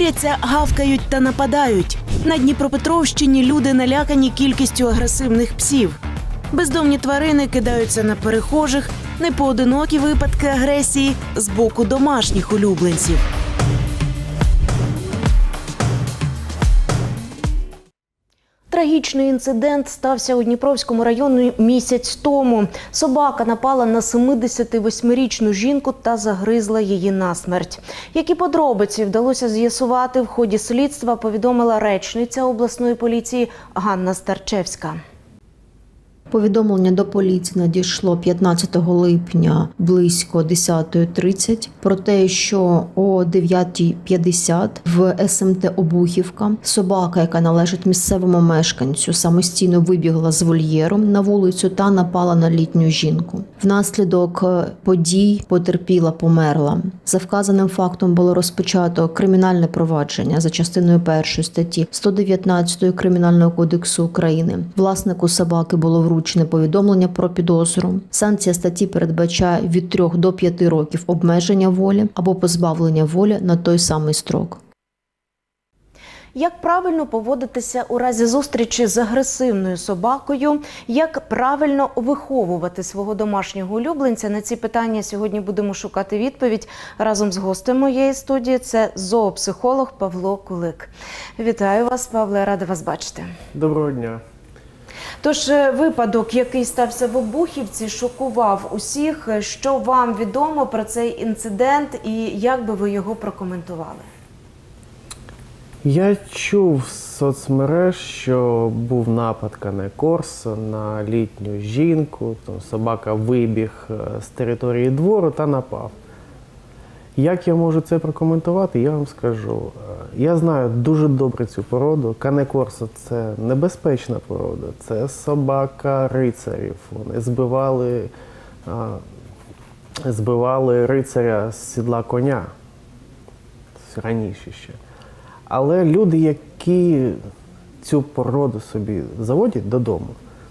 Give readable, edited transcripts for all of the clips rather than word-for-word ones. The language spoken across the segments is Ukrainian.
Звіряться, гавкають та нападають. На Дніпропетровщині люди налякані кількістю агресивних псів. Бездомні тварини кидаються на перехожих, непоодинокі випадки агресії з боку домашніх улюбленців. Трагічний інцидент стався у Дніпровському районі місяць тому. Собака напала на 78-річну жінку та загризла її насмерть. Які подробиці вдалося з'ясувати в ході слідства, повідомила речниця обласної поліції Ганна Старчевська. Повідомлення до поліції надійшло 15 липня близько 10:30 про те, що о 9:50 в СМТ Обухівка собака, яка належить місцевому мешканцю, самостійно вибігла з вольєру на вулицю та напала на літню жінку. Внаслідок подій потерпіла померла. За вказаним фактом було розпочато кримінальне провадження за частиною 1 статті 119 Кримінального кодексу України. Власнику собаки було вручено повідомлення про підозру. Санкція статті передбачає від 3 до 5 років обмеження волі або позбавлення волі на той самий строк. Як правильно поводитися у разі зустрічі з агресивною собакою? Як правильно виховувати свого домашнього улюбленця? На ці питання сьогодні будемо шукати відповідь разом з гостем моєї студії. Це зоопсихолог Павло Кулик. Вітаю вас, Павле, рада вас бачити. Доброго дня. Тож, випадок, який стався в Обухівці, шокував усіх. Що вам відомо про цей інцидент і як би ви його прокоментували? Я чув з соцмереж, що був напад Кане Корсо на літню жінку. Собака вибіг з території двору та напав. Як я можу це прокоментувати, я вам скажу. Я знаю дуже добре цю породу. Кане Корсо – це небезпечна порода. Це собака рицарів. Вони збивали рицаря з сідла коня раніше ще. Але люди, які цю породу собі заводять додому,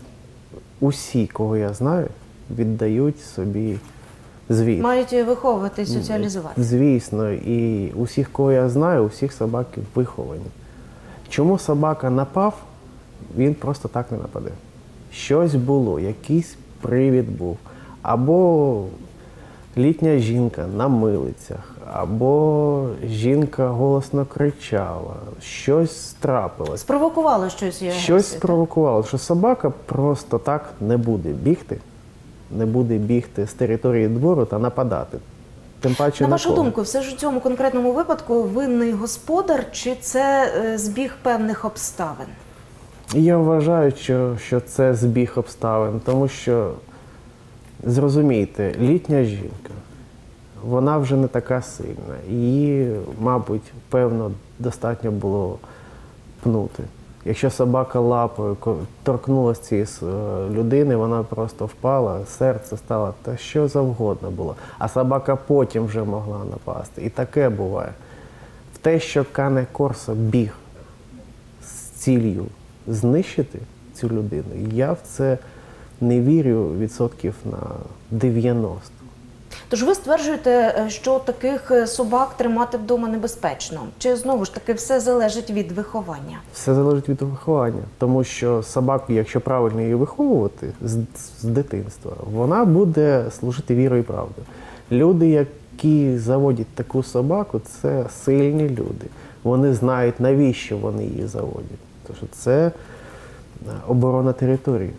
усі, кого я знаю, віддають собі. Звісно. Мають виховувати, соціалізувати. Звісно. І усіх, кого я знаю, усіх собаки виховані. Чому собака напав, він просто так не нападе. Щось було, якийсь привід був. Або літня жінка на милицях, або жінка голосно кричала, щось трапилось. Спровокувало щось її. Щось спровокувало, що собака просто так не буде бігти. Не буде бігти з території двору та нападати. Тим паче на вашу думку, все ж у цьому конкретному випадку винний господар чи це збіг певних обставин? Я вважаю, що це збіг обставин, тому що, зрозумійте, літня жінка, вона вже не така сильна. Її, мабуть, певно, достатньо було пнути. Якщо собака лапою торкнулася цієї людини, вона просто впала, серце стало, та що завгодно було. А собака потім вже могла напасти. І таке буває. В те, що Кане Корсо біг з ціллю знищити цю людину, я в це не вірю відсотків на 90. Тож ви стверджуєте, що таких собак тримати вдома небезпечно? Чи знову ж таки все залежить від виховання? Все залежить від виховання. Тому що собаку, якщо правильно її виховувати з дитинства, вона буде служити вірою і правдою. Люди, які заводять таку собаку, це сильні люди. Вони знають, навіщо вони її заводять. Тому що це оборона території.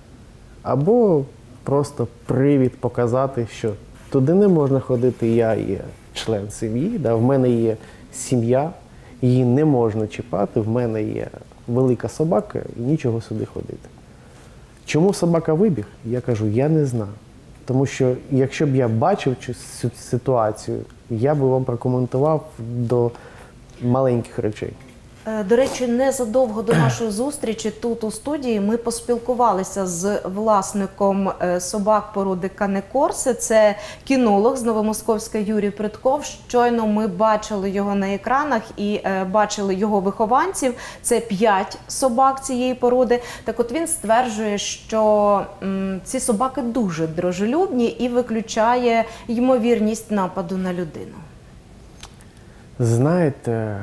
Або просто привід показати, що туди не можна ходити, я є член сім'ї, в мене є сім'я, її не можна чіпати, в мене є велика собака і нічого сюди ходити. Чому собака вибіг? Я кажу, я не знаю. Тому що якщо б я бачив цю ситуацію, я би вам прокоментував до маленьких речей. До речі, незадовго до нашої зустрічі тут у студії ми поспілкувалися з власником собак породи Кане Корсо. Це кінолог з Новомосковська Юрій Притков. Щойно ми бачили його на екранах і бачили його вихованців. Це 5 собак цієї породи. Так от він стверджує, що ці собаки дуже дружелюбні і виключає ймовірність нападу на людину. Знаєте,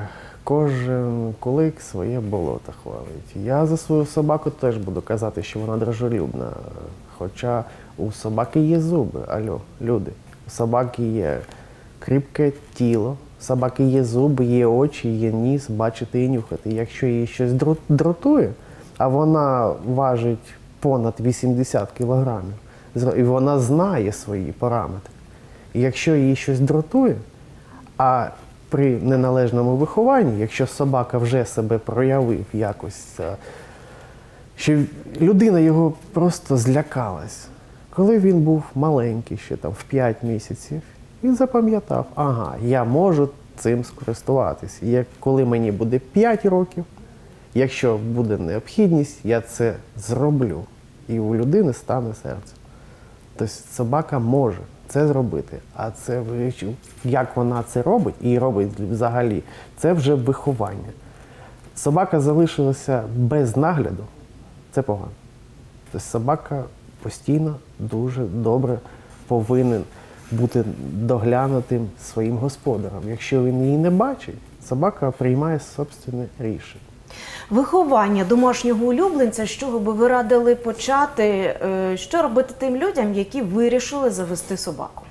кожен кулик своє болото хвалить. Я за свою собаку теж буду казати, що вона дружелюбна. Хоча у собаки є зуби, алло, люди. У собаки є кріпке тіло, у собаки є зуби, є очі, є ніс, бачити і нюхати. Якщо її щось дратує, а вона важить понад 80 кілограмів, і вона знає свої параметри. І якщо її щось дратує, а при неналежному вихованні, якщо собака вже себе проявив якось, що людина його просто злякалась. Коли він був маленький, ще там в 5 місяців, він запам'ятав, ага, я можу цим скористуватись. І коли мені буде 5 років, якщо буде необхідність, я це зроблю. І у людини стане серце. Тобто собака може це зробити, а це, як вона це робить і робить взагалі, це вже виховання. Собака залишилася без нагляду, це погано. Тобто собака постійно дуже добре повинен бути доглянутим своїм господарем. Якщо він її не бачить, собака приймає собственне рішення. Виховання домашнього улюбленця, з чого би ви радили почати? Що робити тим людям, які вирішили завести собаку?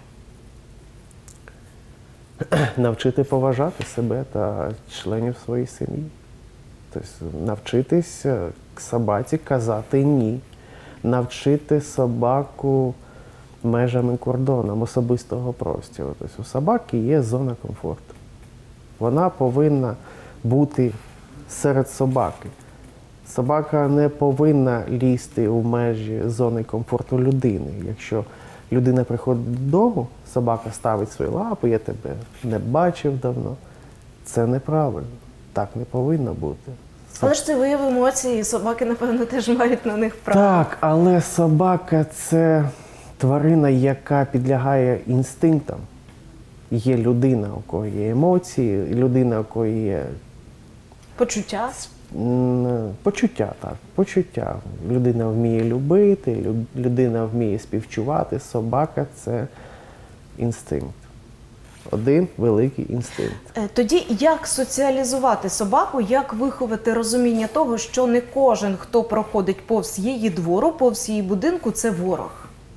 Навчити поважати себе та членів своєї сім'ї. Тобто навчитись собаці казати «ні». Навчити собаку межами кордоном особистого простору. Тобто у собаки є зона комфорту. Вона повинна бути серед собаки. Собака не повинна лізти у межі зони комфорту людини. Якщо людина приходить додому, собака ставить свої лапи, я тебе не бачив давно. Це неправильно. Так не повинно бути. Але ж це вияв емоцій, і собаки, напевно, теж мають на них право. Так, але собака – це тварина, яка підлягає інстинктам. Є людина, у кого є емоції, людина, у кого є Почуття? почуття, так, почуття. Людина вміє любити, людина вміє співчувати. Собака – це інстинкт. Один великий інстинкт. Тоді як соціалізувати собаку, як виховати розуміння того, що не кожен, хто проходить повз її двору, повз її будинку – це ворог?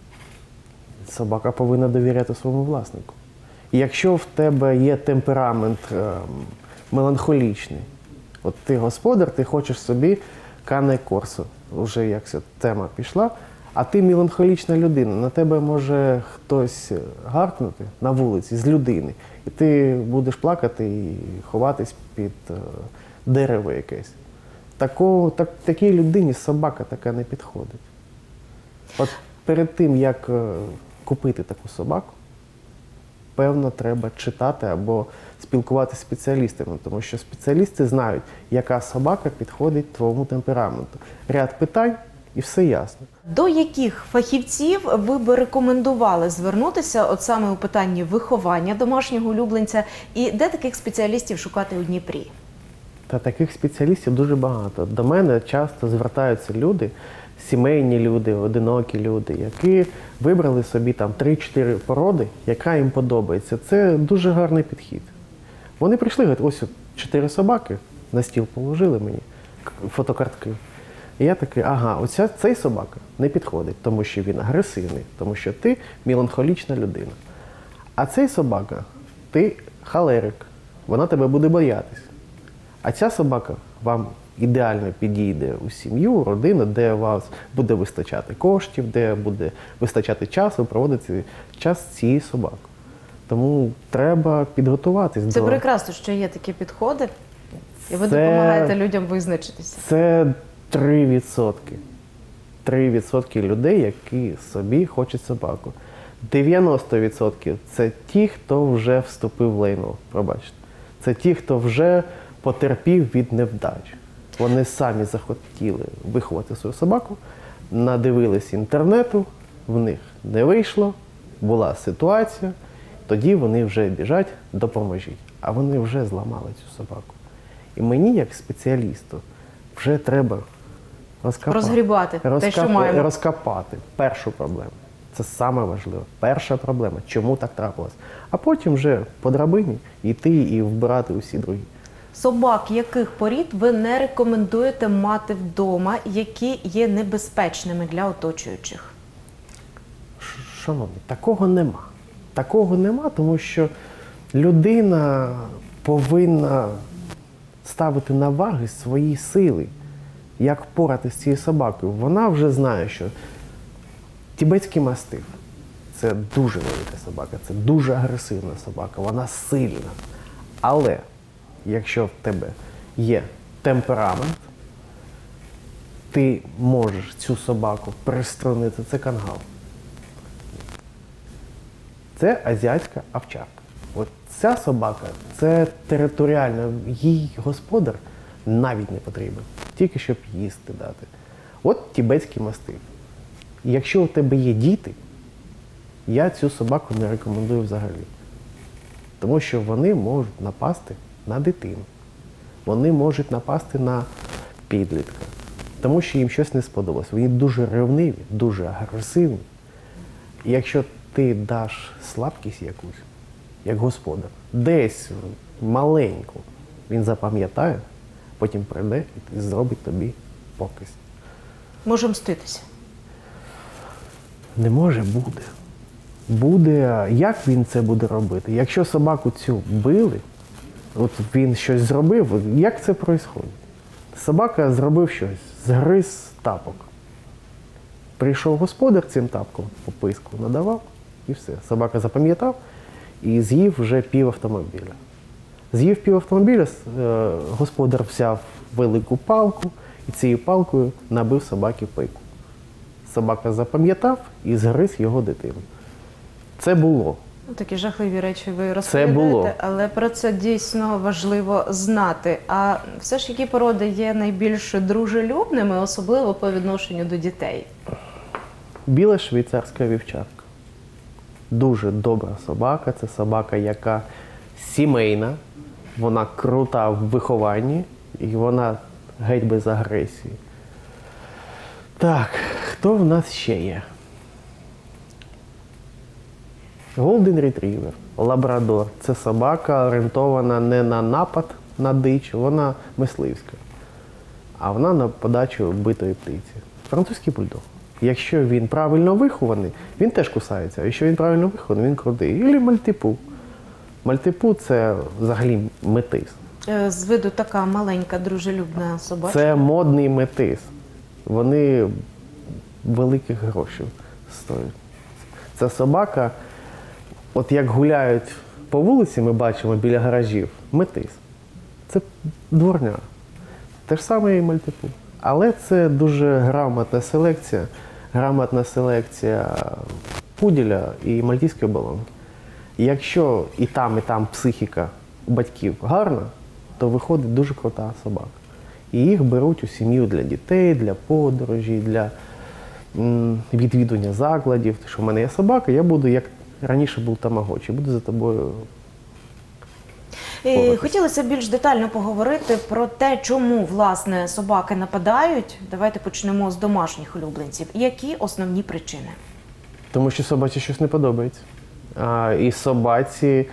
Собака повинна довіряти своєму власнику. І якщо в тебе є темперамент меланхолічний, от ти господар, ти хочеш собі кане корсо, вже як ця тема пішла, а ти меланхолічна людина, на тебе може хтось гаркнути на вулиці з людини, і ти будеш плакати і ховатись під дерево якесь. Такій людині собака така не підходить. От перед тим, як купити таку собаку, певно, треба читати або спілкуватися з спеціалістами, тому що спеціалісти знають, яка собака підходить твоєму темпераменту. Ряд питань і все ясно. До яких фахівців ви би рекомендували звернутися от саме у питанні виховання домашнього улюбленця і де таких спеціалістів шукати у Дніпрі? Та таких спеціалістів дуже багато. До мене часто звертаються люди, сімейні люди, одинокі люди, які вибрали собі там 3-4 породи, яка їм подобається. Це дуже гарний підхід. Вони прийшли, говорять, ось 4 собаки, на стіл положили мені, фотокартки. І я такий, ага, цей собака не підходить, тому що він агресивний, тому що ти меланхолічна людина. А цей собака, ти холерик, вона тебе буде боятись. А ця собака вам ідеально підійде у сім'ю, у родину, де у вас буде вистачати коштів, де буде вистачати часу проводити час з цією собакою. Тому треба підготуватись. Це прекрасно, що є такі підходи, і ви допомагаєте людям визначитися. Це 3%. 3% людей, які собі хочуть собаку. 90% – це ті, хто вже вступив в лайно, пробачте. Це ті, хто вже потерпів від невдач. Вони самі захотіли виховати свою собаку, надивились інтернету, в них не вийшло, була ситуація, тоді вони вже біжать, допоможіть. А вони вже зламали цю собаку. І мені, як спеціалісту, вже треба розгрібати те, що маємо. Розкопати першу проблему. Це саме важливе. Перша проблема. Чому так трапилось? А потім вже по драбині йти і вбирати усі другі. Собак яких порід ви не рекомендуєте мати вдома, які є небезпечними для оточуючих? Шановні, такого нема. Такого нема, тому що людина повинна ставити на ваги свої сили, як впоратися з цією собакою. Вона вже знає, що тібетський мастиф – це дуже велика собака, це дуже агресивна собака, вона сильна. Але якщо в тебе є темперамент, ти можеш цю собаку приструнити, це кангал. Це азіатська овчарка. От ця собака – це територіальна, їй господар навіть не потрібен, тільки щоб їсти дати. От тібетський мастиф. Якщо у тебе є діти, я цю собаку не рекомендую взагалі. Тому що вони можуть напасти на дитину. Вони можуть напасти на підлітка. Тому що їм щось не сподобалось. Вони дуже ревниві, дуже агресивні. І якщо ти даш слабкість якусь, як господар, десь маленьку, він запам'ятає, потім прийде і зробить тобі показ. Може мститися? Не може, буде. Буде. Як він це буде робити? Якщо собаку цю били, от він щось зробив, як це відбувається? Собака зробив щось, згриз тапок. Прийшов господар цим тапком, пописку надавав і все. Собака запам'ятав і з'їв вже пів автомобіля. З'їв пів автомобіля, господар взяв велику палку і цією палкою набив собаки пику. Собака запам'ятав і згриз його дитину. Це було. Такі жахливі речі ви розповідаєте, але про це дійсно важливо знати. А все ж які породи є найбільш дружелюбними, особливо по відношенню до дітей? Біла швейцарська вівчарка. Дуже добра собака. Це собака, яка сімейна, вона крута в вихованні і вона геть без агресії. Так, хто в нас ще є? Голден ретрівер, лабрадор. Це собака орієнтована не на напад на дич, вона мисливська. А вона на подачу битої птиці. Французький бульдог. Якщо він правильно вихований, він теж кусається. А якщо він правильно вихований, він крутий. Ілі мальтипу. Мальтипу – це взагалі метис. З виду така маленька, дружелюбна собачка. Це модний метис. Вони великих грошей стоять. Ця собака, от як гуляють по вулиці, ми бачимо біля гаражів, метис. Це дворня. Те ж саме і мальтипу. Але це дуже грамотна селекція пуділя і мальтійської болонки. Якщо і там психіка у батьків гарна, то виходить дуже крута собака. І їх беруть у сім'ю для дітей, для подорожей, для відвідування закладів. Що в мене є собака, я буду, як раніше був тамагочі, буду за тобою. Хотілося більш детально поговорити про те, чому, власне, собаки нападають. Давайте почнемо з домашніх улюбленців. Які основні причини? Тому що собаці щось не подобається. І собаці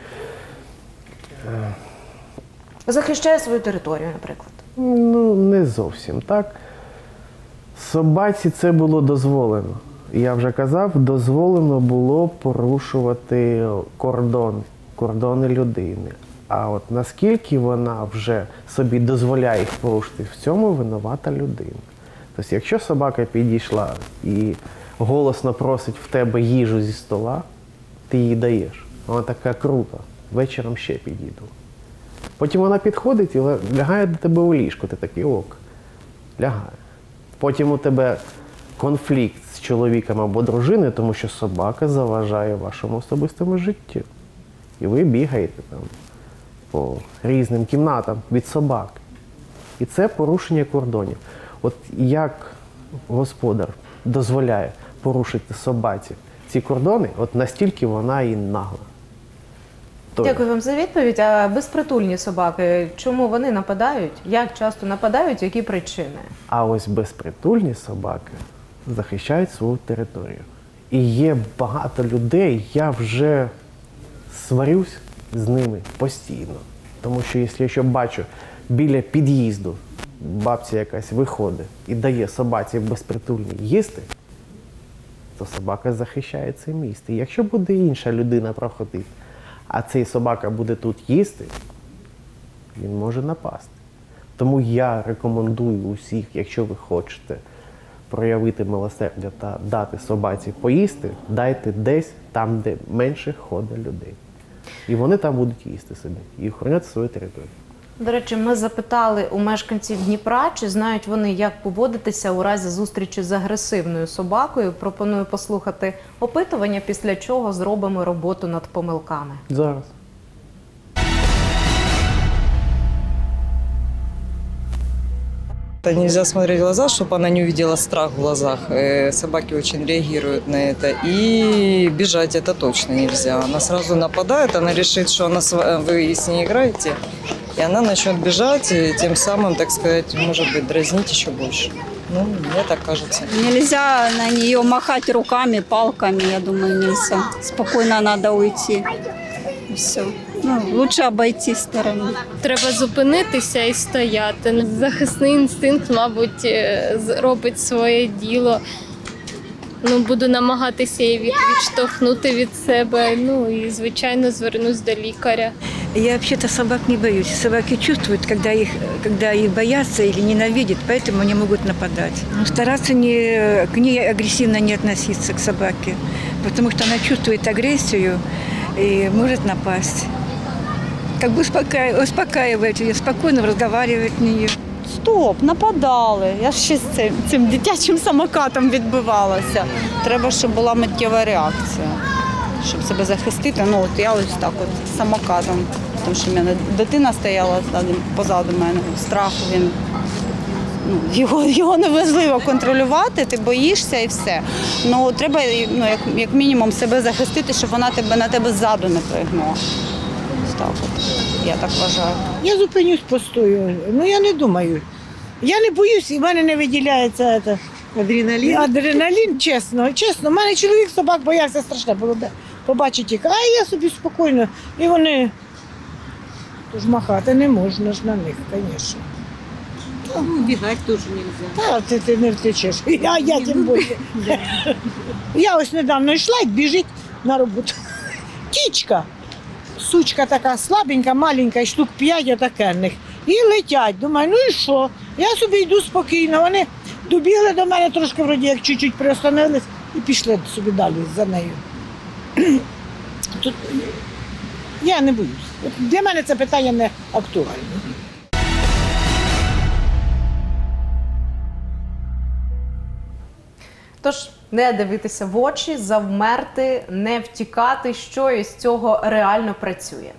Захищає свою територію, наприклад. Ну, не зовсім так. Собаці це було дозволено. Я вже казав, дозволено було порушувати кордони людини. А от наскільки вона вже собі дозволяє їх порушити, в цьому винувата людина. Тобто, якщо собака підійшла і голосно просить в тебе їжу зі стола, ти їй даєш. Вона така крута, вечором ще підійду. Потім вона підходить і лягає до тебе у ліжко, ти такий ок, лягає. Потім у тебе конфлікт з чоловіком або дружиною, тому що собака заважає вашому особистому життю. І ви бігаєте там по різним кімнатам від собаки. І це порушення кордонів. От як господар дозволяє порушити собаці ці кордони, от настільки вона і нагла. Дякую вам за відповідь. А безпритульні собаки, чому вони нападають? Як часто нападають? Які причини? А ось безпритульні собаки захищають свою територію. І є багато людей, я вже сварюсь з ними постійно. Тому що якщо бачу біля під'їзду бабця якась виходить і дає собаці безпритульній їсти, то собака захищає це місце. І якщо буде інша людина проходити, а цей собака буде тут їсти, він може напасти. Тому я рекомендую усіх, якщо ви хочете проявити милосердя та дати собаці поїсти, дайте десь там, де менше ходить людей. І вони там будуть їсти собі і охороняти свою територію. До речі, ми запитали у мешканців Дніпра, чи знають вони, як поводитися у разі зустрічі з агресивною собакою. Пропоную послухати опитування, після чого зробимо роботу над помилками. Зараз. Нельзя смотреть в глаза, чтобы она не увидела страх в глазах. Собаки очень реагируют на это. И бежать это точно нельзя. Она сразу нападает, она решит, что вы с ней играете, и она начнет бежать, и тем самым, так сказать, может быть, дразнить еще больше. Ну, мне так кажется. Нельзя на нее махать руками, палками, я думаю, нельзя. Спокойно надо уйти. И все. Ну, лучше обойти сторону. Треба зупинитися і стояти. Захисний інстинкт, мабуть, робить своє діло. Ну, буду намагатися її відштовхнути від себе. Ну і, звичайно, звернусь до лікаря. Я вообще-то собак не боюсь. Собаки чувствуют, когда их боятся или ненавидят, поэтому они могут нападать. Но стараться к ней агрессивно не относиться, к собаке, потому что она чувствует агрессию и может напасть. Как бы успокаивать ее, спокойно разговаривать в нее. Стоп, нападали. Я ж ще з цим дитячим самокатом відбивалася. Треба, щоб була миттєва реакція, щоб себе захистити. Ну, от я ось так от з самокатом, тому що в мене дитина стояла позаду мене, страх він. Ну, його неможливо контролювати, ти боїшся і все. Ну, треба, ну, як мінімум себе захистити, щоб вона на тебе ззаду не пригнула. Так от, я так вважаю. Я зупинюсь, постою. Ну, я не думаю. Я не боюсь, і в мене не виділяється адреналін. Адреналін, чесно. Чесно, в мене чоловік собак боявся, страшно було побачити їх. А я собі спокійно. І вони, тож махати не можна ж на них, звісно. Убегать тоже нельзя. Та ти не втечеш. Я тим більше. Я ось недавно йшла і біжить на роботу. Кічка. Сучка така слабенька, маленька, штук 5 отакенних. І летять. Думаю, ну і що? Я собі йду спокійно. Вони добігли до мене трошки, вроді, як чуть-чуть приостановились і пішли собі далі за нею. Тут я не боюсь. Для мене це питання не актуальне. Тож не дивитися в очі, завмерти, не втікати, що із цього реально працює.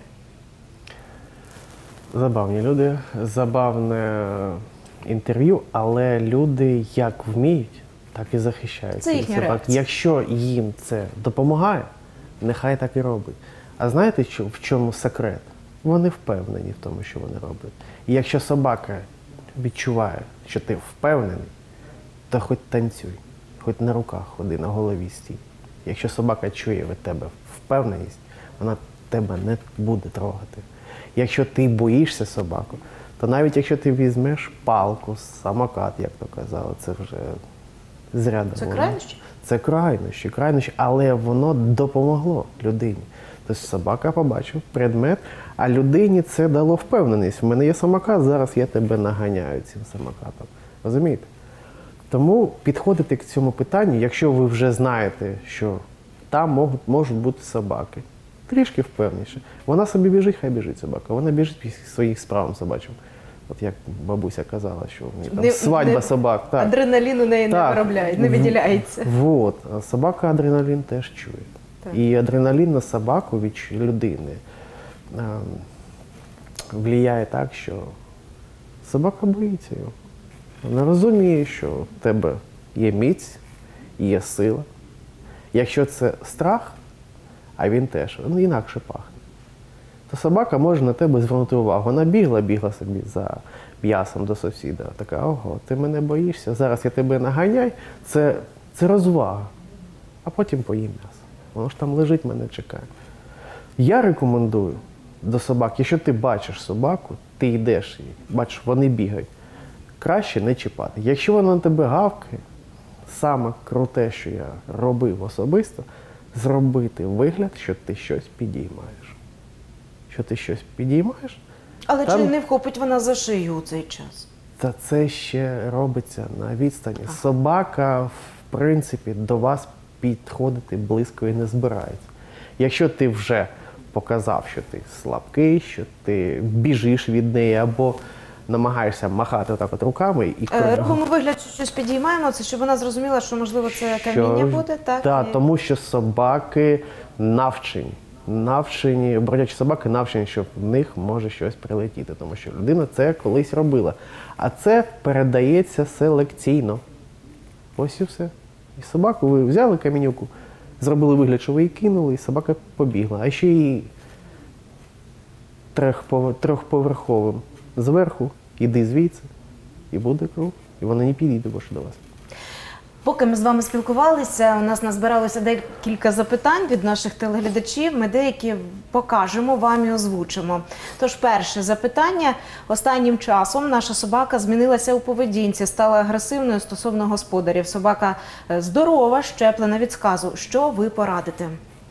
Забавні люди, забавне інтерв'ю, але люди як вміють, так і захищають. Це їхня реакція. Якщо їм це допомагає, нехай так і робить. А знаєте, в чому секрет? Вони впевнені в тому, що вони роблять. І якщо собака відчуває, що ти впевнений, то хоч танцюй. Хоч на руках ходи, на голові стій. Якщо собака чує від тебе впевненість, вона тебе не буде трогати. Якщо ти боїшся собаку, то навіть якщо ти візьмеш палку, самокат, як то казали, це вже зря Це доволі. крайнощі? Це крайнощі, але воно допомогло людині. Тобто собака побачив предмет, а людині це дало впевненість. В мене є самокат, зараз я тебе наганяю цим самокатом. Розумієте? Тому підходити к цьому питанню, якщо ви вже знаєте, що там можуть бути собаки, трішки впевніше. Вона собі біжить, хай біжить собака. Вона біжить під своїх справам собачим. От як бабуся казала, що в неї там свадьба собак. Так. Адреналін у неї Так. не виробляють, не виділяється. Вот. А собака адреналін теж чує. Так. І адреналін на собаку від людини впливає так, що собака боїться його. Вона розуміє, що в тебе є міць, є сила. Якщо це страх, а він теж, він інакше пахне, то собака може на тебе звернути увагу. Вона бігла собі за м'ясом до сусіда. Така, ого, ти мене боїшся, зараз я тебе наганяю. Це розвага. А потім поїм м'ясо. Воно ж там лежить, мене чекає. Я рекомендую до собак. Якщо ти бачиш собаку, ти йдеш і бачиш, вони бігають. Краще не чіпати. Якщо вона на тебе гавкає, саме круте, що я робив особисто, зробити вигляд, що ти щось підіймаєш. Що ти щось підіймаєш, Але там- чи не вхопить вона за шию у цей час? та це ще робиться на відстані. Собака, в принципі, до вас підходити близько і не збирається. Якщо ти вже показав, що ти слабкий, що ти біжиш від неї або намагаєшся махати так от руками і Робимо вигляд, що щось підіймаємо, це щоб вона зрозуміла, що, можливо, це каміння буде, так? Так, І- тому що собаки навчені, бродячі собаки навчені, що в них може щось прилетіти, тому що людина це колись робила. А це передається селекційно. Ось і все. І собаку ви взяли камінюку, зробили вигляд, що ви її кинули, і собака побігла. А ще й трьохповерховим. Зверху, іди звідси, і буде круг. І вона не підійде більше до вас. Поки ми з вами спілкувалися, у нас назбиралося декілька запитань від наших телеглядачів. Ми деякі покажемо вам і озвучимо. Тож, перше запитання. Останнім часом наша собака змінилася у поведінці, стала агресивною стосовно господарів. Собака здорова, щеплена від сказу. Що ви порадите?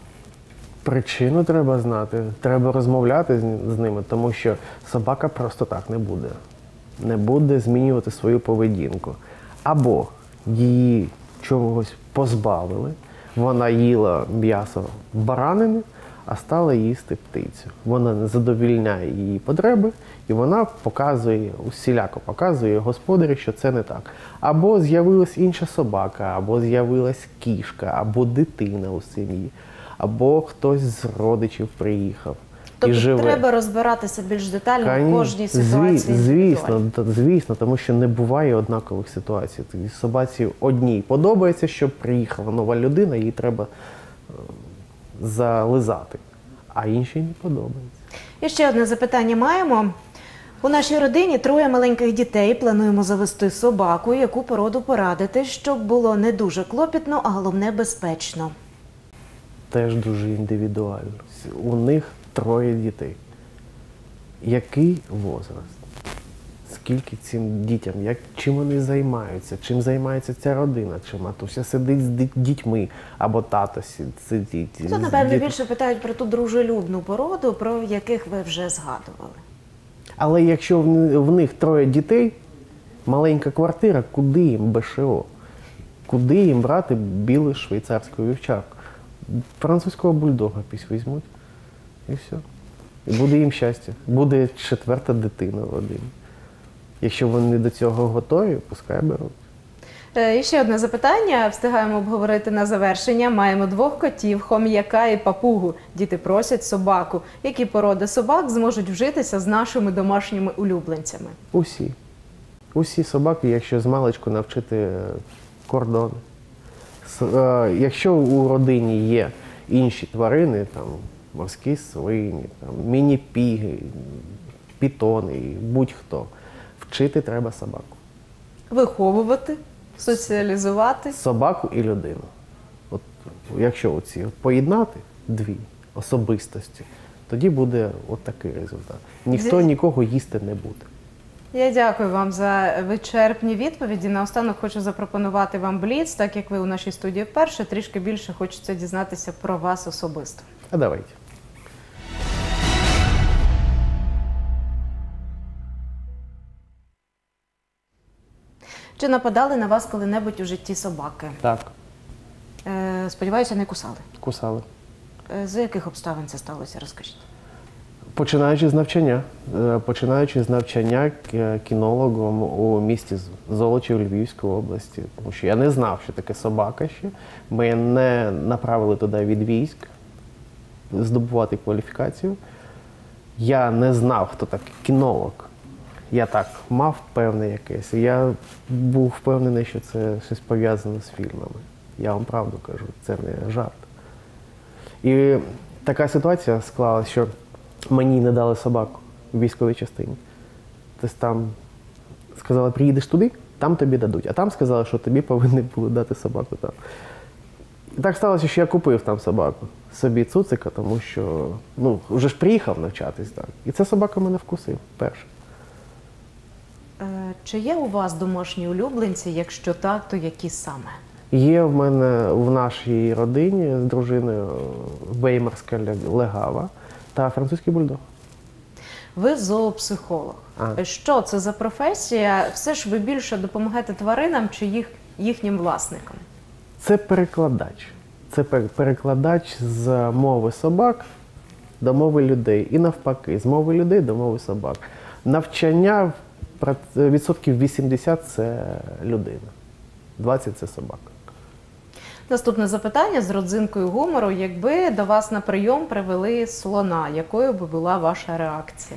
Причину треба знати, треба розмовляти з ними, тому що собака просто так не буде. Не буде змінювати свою поведінку. Або її чогось позбавили, вона їла м'ясо баранини, а стала їсти птицю. Вона не задовільняє її потреби, і вона показує, усіляко показує господарю, що це не так. Або з'явилась інша собака, або з'явилась кішка, або дитина у сім'ї, або хтось з родичів приїхав і Тобто живе. треба розбиратися більш детально в кожній ситуації. Звісно, тому що не буває однакових ситуацій. Тобі собаці одній подобається, що приїхала нова людина, їй треба зализати, а іншій не подобається. І ще одне запитання маємо. У нашій родині 3 маленьких дітей. Плануємо завести собаку. Яку породу порадити, щоб було не дуже клопітно, а головне безпечно? Теж дуже індивідуально. У них 3 дітей. Який возраст? Скільки цим дітям? Чим вони займаються? Чим займається ця родина? Чи матуся сидить з дітьми? Або тато сидить з Тут, напевно, дітьми? більше питають про ту дружелюбну породу, про яких ви вже згадували. Але якщо в них 3 дітей, маленька квартира, куди їм БШО? Куди їм брати білу швейцарську вівчарку? Французького бульдога пісь візьмуть. І все. І буде їм щастя. Буде 4-та дитина в родині. Якщо вони до цього готові, пускай беруть. І ще одне запитання. Встигаємо обговорити на завершення. Маємо 2 котів, хом'яка і папугу. Діти просять собаку. Які породи собак зможуть вжитися з нашими домашніми улюбленцями? Усі. Усі собаки, якщо змалечку навчити кордони. Якщо у родині є інші тварини, там, морські свині, там, міні-піги, пітони, будь-хто, вчити треба собаку. Виховувати, соціалізувати. Собаку і людину. От, якщо оці поєднати 2 особистості, тоді буде от такий результат. Ніхто нікого їсти не буде. Я дякую вам за вичерпні відповіді. Наостанок хочу запропонувати вам бліц, так як ви у нашій студії вперше, трішки більше хочеться дізнатися про вас особисто. А давайте. Чи нападали на вас коли-небудь у житті собаки? Так, Сподіваюся, не кусали. кусали. За яких обставин це сталося, розкажіть. Починаючи з навчання кінологом у місті Золочів Львівської області, тому що я не знав, що таке собака ще. Мене направили туди від військ здобувати кваліфікацію. Я не знав, хто такий кінолог. Я так мав певне якесь. Я був впевнений, що це щось пов'язане з фільмами. Я вам правду кажу, це не жарт. І така ситуація склалася, що мені не дали собаку в військовій частині. Тобто там сказали, приїдеш туди, там тобі дадуть. А там сказали, що тобі повинні були дати собаку там. І так сталося, що я купив там собаку, собі цуцика, тому що, вже ж приїхав навчатись, так. І ця собака мене вкусив перше. Чи є у вас домашні улюбленці? Якщо так, то які саме? Є в мене в нашій родині з дружиною веймарська легава та французький бульдог. Ви зоопсихолог. Що це за професія? Все ж ви більше допомагаєте тваринам чи їхнім власникам? Це перекладач. Це перекладач з мови собак до мови людей. І навпаки, з мови людей до мови собак. Навчання відсотків 80 – це людина, 20 – це собака. Наступне запитання з родзинкою гумору. Якби до вас на прийом привели слона, якою би була ваша реакція?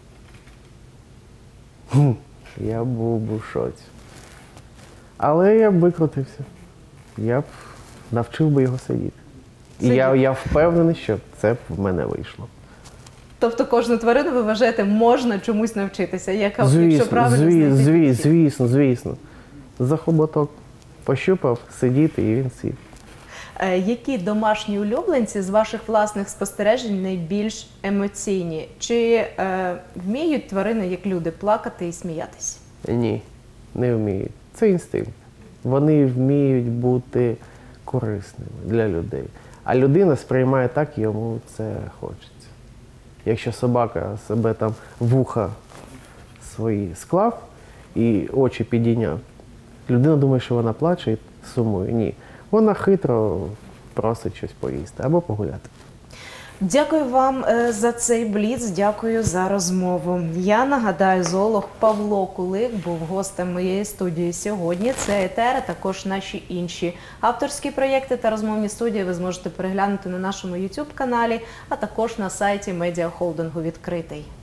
Я був би в шоці. Але я б викрутився. Я б навчив би його сидіти. І я впевнений, що це б в мене вийшло. Тобто кожну тварину, ви вважаєте, можна чомусь навчитися, якщо правильно знайти? Звісно. За хоботок пощупав, сидіти, і він сів. Які домашні улюбленці з ваших власних спостережень найбільш емоційні? Чи вміють тварини, як люди, плакати і сміятися? Ні, не вміють. Це інстинкт. Вони вміють бути корисними для людей. А людина сприймає так, йому це хочеться. Якщо собака себе там вуха свої склав і очі підійняв, людина думає, що вона плаче і сумує. Ні. Вона хитро просить щось поїсти або погуляти. Дякую вам за цей бліц, дякую за розмову. Я нагадаю, зоолог Павло Кулик був гостем моєї студії сьогодні. Це «Етер», а також наші інші авторські проєкти та розмовні студії ви зможете переглянути на нашому YouTube-каналі, а також на сайті медіахолдингу «Відкритий».